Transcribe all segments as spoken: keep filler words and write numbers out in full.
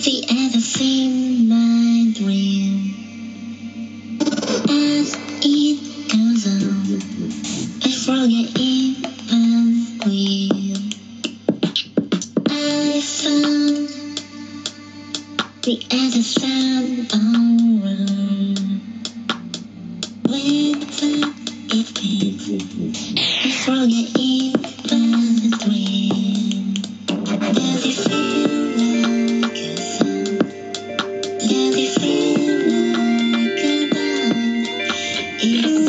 The ever seen my dream. As it goes on, I forget it and clear. I found the other side around. When time it came, I forget it and dream. Does it feel like a song? Does it feel like a bond? It's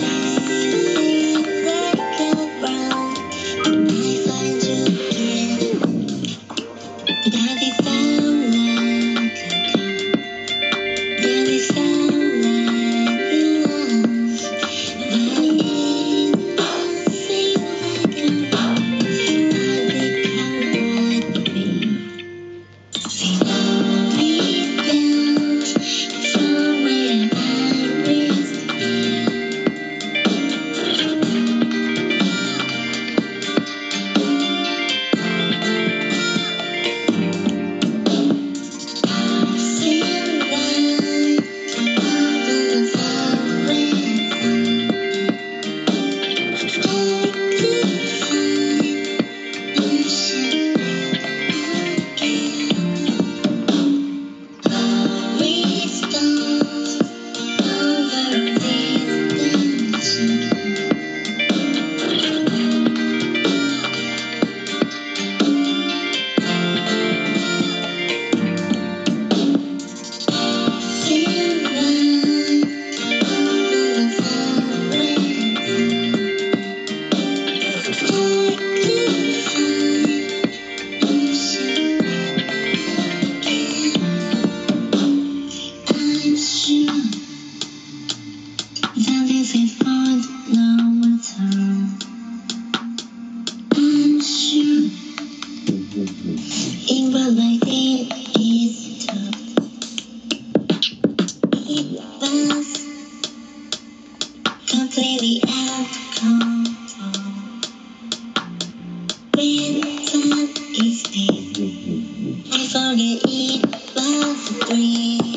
like a brown. I find you again. Does it sound like a call? Does it sound like you lost? But it doesn't seem like a bond. I become like me. See all it knows from where I raised here. Feel like all the forest. I could find ocean again. We stopped over this ocean. Feel like all the forest. I could find ocean again. I'm sure that this is hard no return. I'm sure it was like it is tough. It was completely out of control. When time is deep, I forget it was a dream.